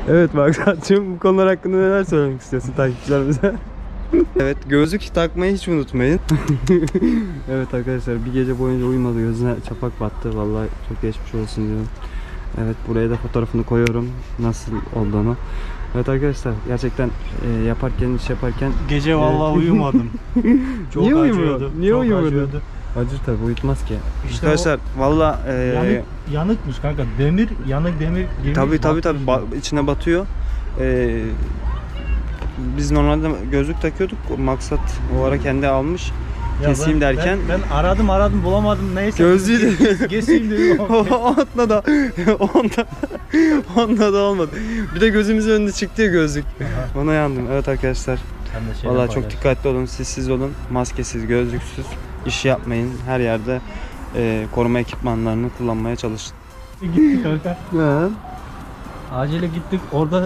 Evet Maksat'cığım, bu konular hakkında neler söylemek istiyorsun takipçilerimize? Evet, gözlük takmayı hiç unutmayın. Evet arkadaşlar, bir gece boyunca uyumadı, gözüne çapak battı. Vallahi çok geçmiş olsun diyorum. Evet, buraya da fotoğrafını koyuyorum nasıl olduğunu. Evet arkadaşlar, gerçekten iş yaparken gece vallahi uyumadım. Çok niye acıyordu. Niye uyumadın? Acır tabi, uyutmaz ki. İşte arkadaşlar valla yanıkmış kanka, demir, yanık demir gibi. Tabi içine batıyor. Biz normalde gözlük takıyorduk, Maksat o ara kendi almış. Ya keseyim derken ben aradım bulamadım, neyse gözlüğü de keseyim dedim. onda da olmadı. Bir de gözümüzün önünde çıktı ya gözlük. Ona yandım. Evet arkadaşlar, vallahi çok dikkatli olun, siz olun, maskesiz, gözlüksüz iş yapmayın. Her yerde koruma ekipmanlarını kullanmaya çalışın. Gittik kanka. Ne? Acile gittik, orada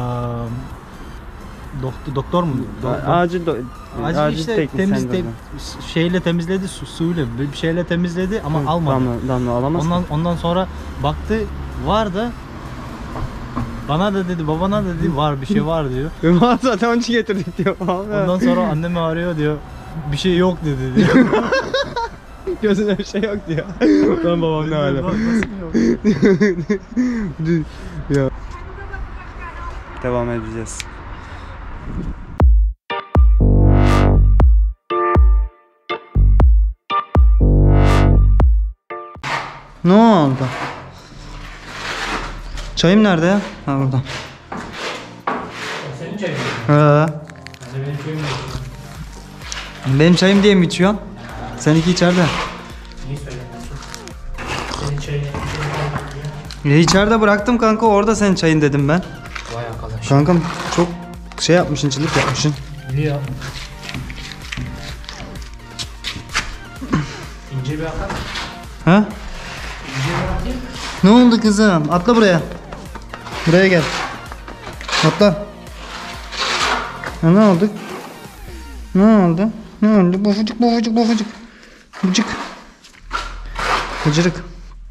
doktor mu? Acil işte şeyle temizledi, suyla bir şeyle temizledi ama almadı. Damla alamaz. Ondan sonra baktı, var da bana da dedi, babana da dedi, var bir şey var diyor. Var zaten, onun için getirdik diyor. Ondan sonra annemi arıyor diyor, bir şey yok dedi diyor. Gözünde bir şey yok diyor. Ben babam ne hale. Ya. Devam edeceğiz. Ne oldu? Çayım nerede ya? Ha, burada. Senin çayın mı? He. Benim çayım mı? Benim çayım diye mi içiyorsun? Seninki içeride. Niye söylemiyorsun? Senin çayın İçeride bıraktım kanka, orada senin çayın dedim ben. vay arkadaş. Kankam çok şey yapmışsın, çılık yapmışsın. Biliyor. İnce bir akar. Ha? İnce bir akar. Ne oldu kızım? Atla buraya. Buraya gel. Atla. Ha, ne oldu? Ne oldu? Ne oldu? Bufacık. Bıcık. Bıcırık.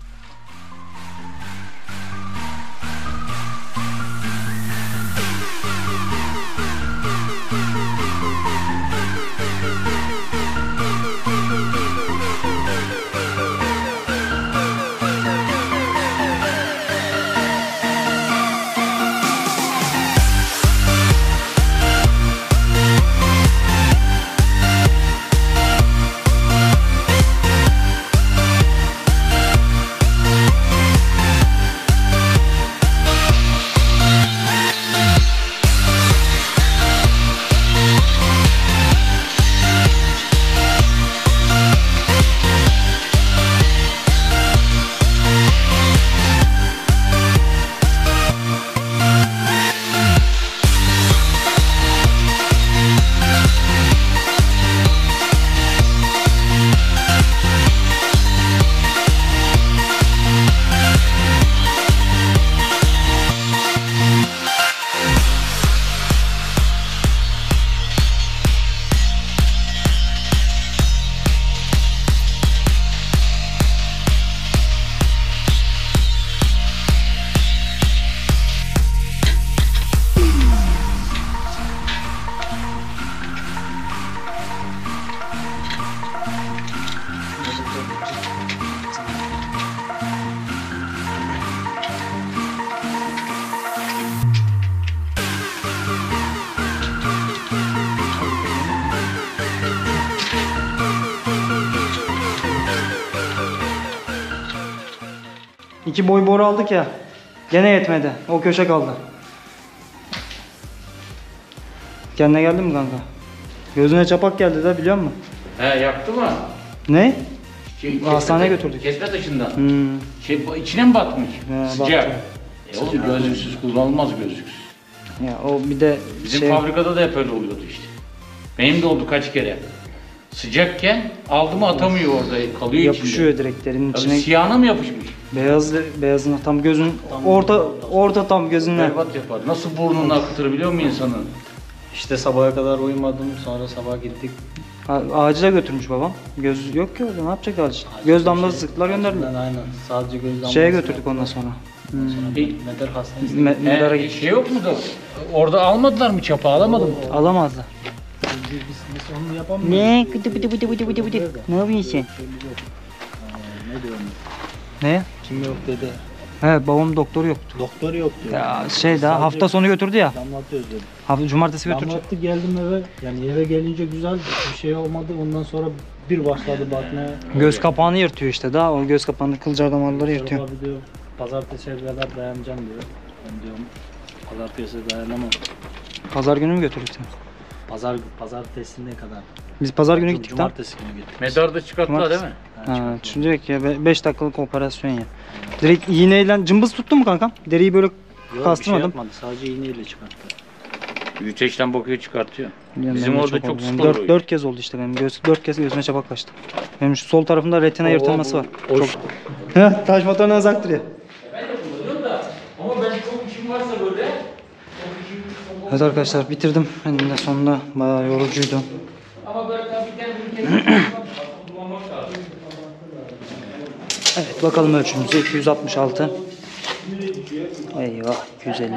İki boy boru aldık ya. Gene yetmedi. O köşe kaldı. Kendine geldin mi kanka? Gözüne çapak geldi de, biliyor musun? He, yaktı mı? Ne? Hastaneye kesme götürdük. Kesme taşından. Hmm. İçine mi batmış? He, Sıcak. battı. Oğlum gözlüksüz kullanılmaz gözlüksüz. Ya o bir de Bizim fabrikada da hep öyle oluyordu işte. Benim de oldu kaç kere. Sıcakken aldı mı atamıyor, orada kalıyor yapışıyor içinde. direkt derinin Tabii içine. siyahına mı yapışmış? Beyazına tam gözün orta tam gözünle. Berbat yapar. Nasıl burnunu akıtır biliyor musun insanın? İşte sabaha kadar uyumadım, sonra sabah gittik. Acile götürmüş babam. Göz yok ki orada, ne yapacak acil? Göz damlası sıktılar, gönderdiler. Aynen, sadece göz damlası. Şeye götürdük ondan sonra. Medar hastanesi. Medara git. Şey yok mu da? Orada almadılar mı çapa, alamadın mı? Alamazlar. Biz onu yapamıyoruz. Ne? Bıdı bıdı bıdı bıdı bıdı bıdı. Ne yapıyorsun sen? Ne diyorum? Ne? Kim yok dedi. He babam doktoru yoktu. Doktor yok diyor. Ya şey daha hafta sonu götürdü ya. Damlatıyoruz dedi. Cumartesi götürecek. Damlattı geldim eve. Yani eve gelince güzel bir şey olmadı. Ondan sonra bir başladı batmaya. Göz kapağını yırtıyor işte daha o göz kapağını kılcal damarları yırtıyor. Abi diyor pazartesiye kadar dayanacağım diyor. Ben diyorum pazartesiye dayanamam. Pazar günü mü götürdük seni? Pazartesine kadar. Biz pazar günü gittik lan. Cumartesi günü gittik. Medarda çıkarttılar değil mi? Ha, düşünecek ya 5 dakikalık operasyon ya. Direkt iğneyle cımbız tuttu mu kankam? Deriyi böyle Yok, bir şey kastırmadım. yapmadı. Sadece iğneyle çıkarttı. Büyüteçten bakıyor çıkartıyor. Yani Bizim benim de orada çok oldu. sık Yani oluyor. 4 kez oldu işte benim. 4 kez gözüme çapak kaçtı. Benim şu sol tarafımda retina yırtılması var. Çok. Heh, taş motoruna uzak duruyor. Ama ben çok işim varsa böyle. Evet arkadaşlar bitirdim. Benim de sonunda bayağı yorucuydu. Ama böyle tabii kendini kullanmak lazım. Evet bakalım ölçümüzü 266. Eyvah 250.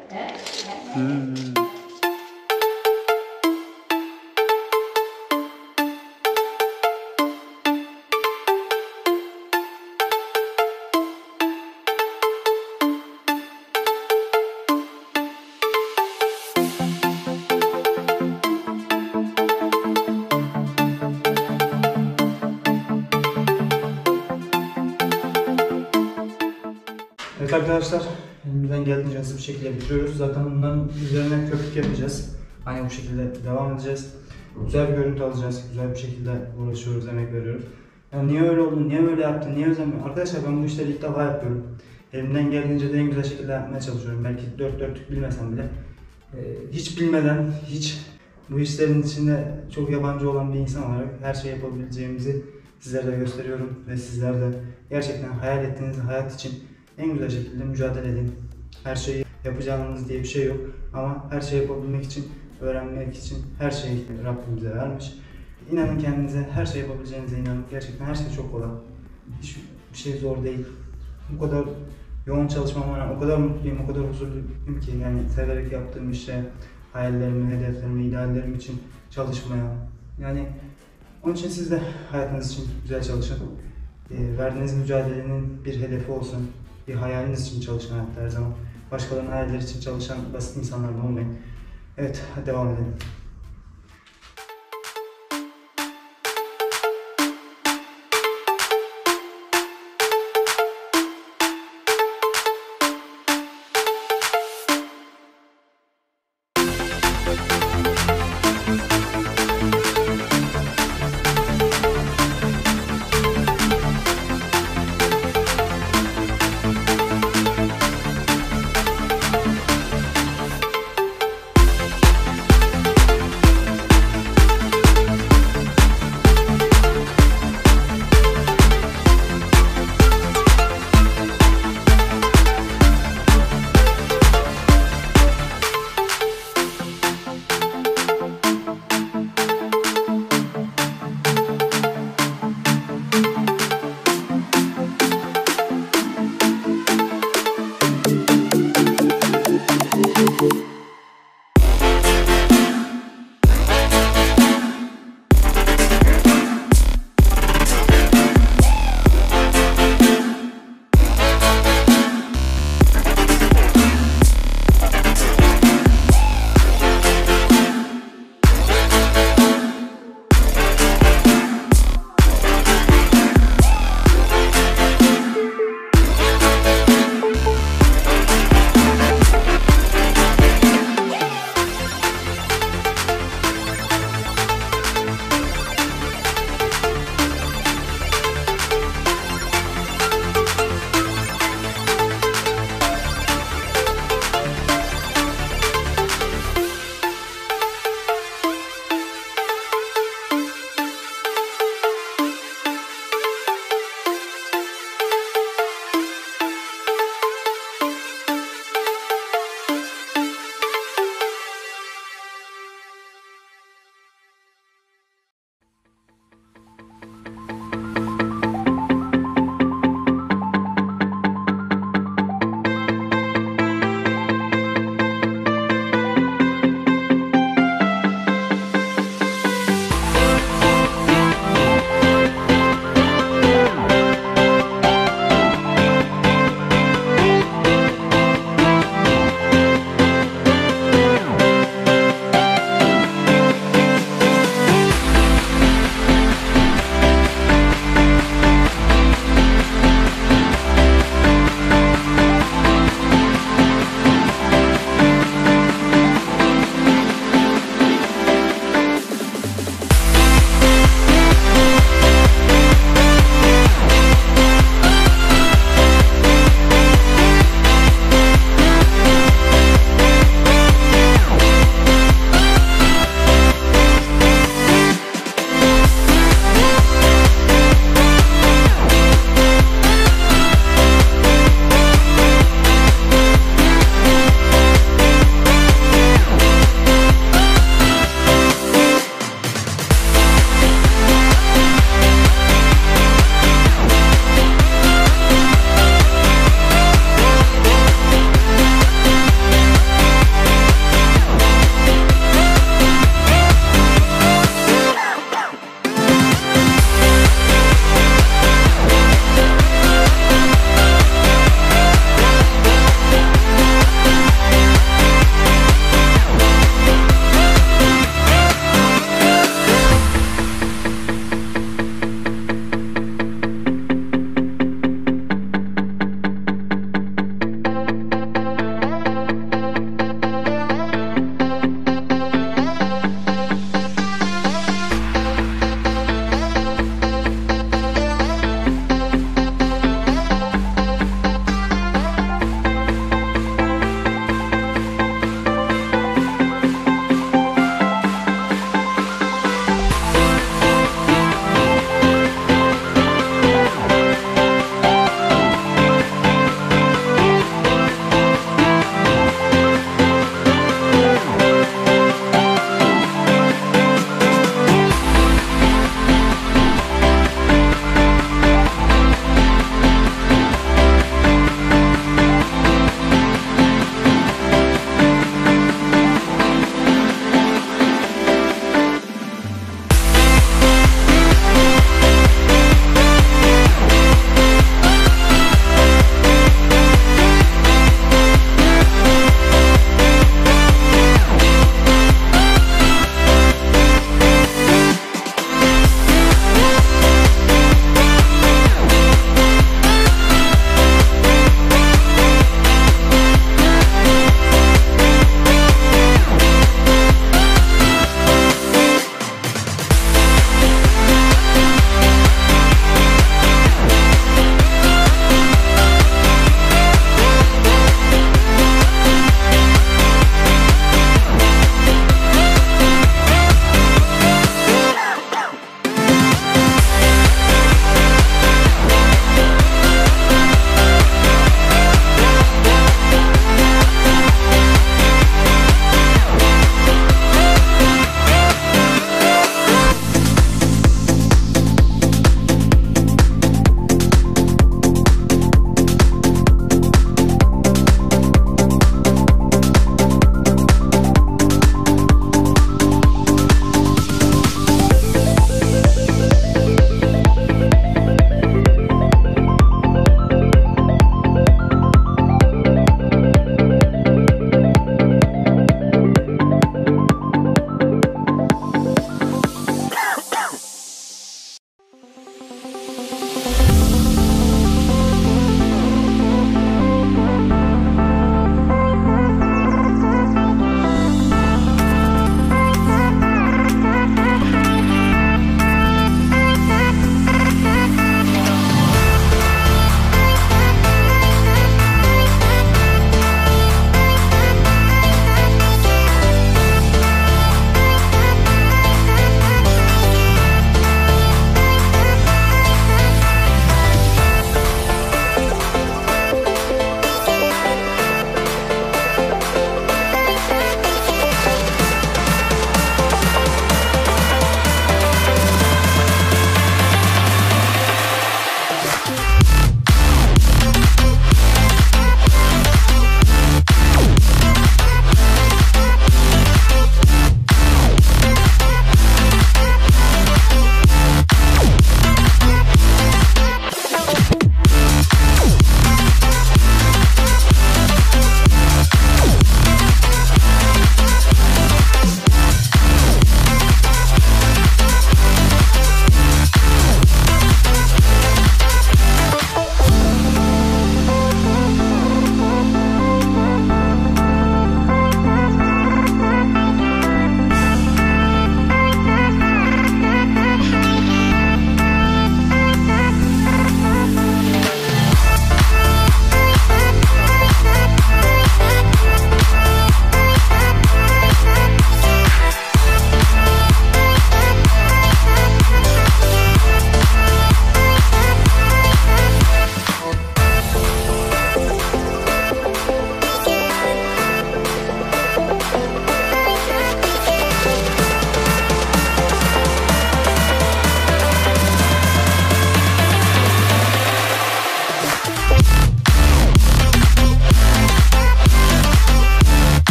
Evet arkadaşlar, elimizden geldiğince hızlı bir şekilde bitiriyoruz. Zaten bunların üzerine köpük yapacağız. Aynı bu şekilde devam edeceğiz. Güzel bir görüntü alacağız. Güzel bir şekilde uğraşıyoruz, emek veriyoruz. Yani niye öyle oldu, niye öyle yaptın, niye özenmiyor? Arkadaşlar ben bu işleri ilk defa yapıyorum. Elimden geldiğince de en güzel şekilde yapmaya çalışıyorum. Belki dört dörtlük bilmesem bile. Hiç bilmeden, hiç bu işlerin içinde çok yabancı olan bir insan olarak her şeyi yapabileceğimizi sizlere de gösteriyorum. Ve sizler de gerçekten hayal ettiğiniz hayat için en güzel şekilde mücadele edin. Her şeyi yapacağınız diye bir şey yok. Ama her şeyi yapabilmek için, öğrenmek için her şeyi Rabbim bize vermiş. İnanın kendinize, her şey yapabileceğinize inanın. Gerçekten her şey çok kolay. Hiçbir şey zor değil. Bu kadar yoğun çalışmama rağmen o kadar mutluyum, o kadar huzurluyum ki yani severek yaptığım işe, hayallerimi, hedeflerimi, ideallerim için çalışmaya. Yani onun için siz de hayatınız için güzel çalışın. Verdiğiniz mücadelenin bir hedefi olsun. Bir hayaliniz için çalışın hayatta her zaman. Başkalarının hayalleri için çalışan basit insanlardan olmayın. Evet, hadi devam edelim.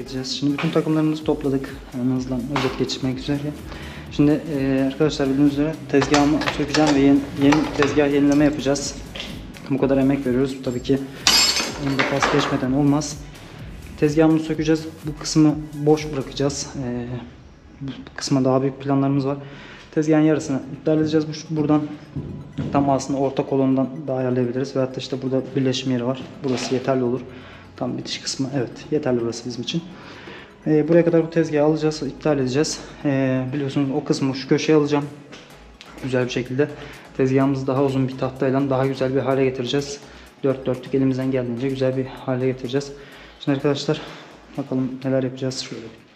edeceğiz. Şimdi bütün takımlarımızı topladık. En hızlan özet geçmek üzere. Şimdi arkadaşlar bildiğiniz üzere tezgahımı sökeceğim ve yeni tezgah yenileme yapacağız. Bu kadar emek veriyoruz. Tabii ki bunu da pas geçmeden olmaz. Tezgahımızı sökeceğiz. Bu kısmı boş bırakacağız. Bu kısma daha büyük planlarımız var. Tezgahın yarısını iptal edeceğiz. Buradan tam aslında orta kolondan da ayarlayabiliriz. Veyahut da işte burada birleşim yeri var. Burası yeterli olur. Tam bitiş kısmı. Evet, yeterli burası bizim için. Buraya kadar bu tezgahı alacağız, iptal edeceğiz. Biliyorsunuz o kısmı şu köşeye alacağım. Güzel bir şekilde. Tezgahımızı daha uzun bir tahtayla daha güzel bir hale getireceğiz. Dört dörtlük elimizden geldiğince güzel bir hale getireceğiz. Şimdi arkadaşlar bakalım neler yapacağız. Şöyle